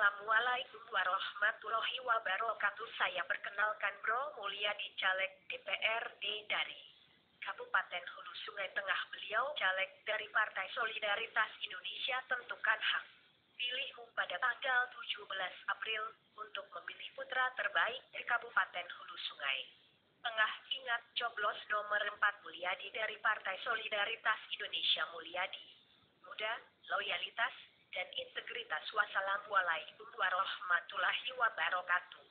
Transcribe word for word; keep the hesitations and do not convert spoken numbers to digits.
Assalamualaikum warahmatullahi wabarakatuh. Saya perkenalkan Bro Mulyadi, caleg D P R D dari Kabupaten Hulu Sungai Tengah. Beliau caleg dari Partai Solidaritas Indonesia. Tentukan hak pilihmu pada tanggal tujuh belas April untuk memilih putra terbaik dari Kabupaten Hulu Sungai Tengah. Ingat, coblos nomor empat Mulyadi dari Partai Solidaritas Indonesia. Mulyadi, muda, loyalitas, dan integritas. Wassalamualaikum warahmatullahi wabarakatuh.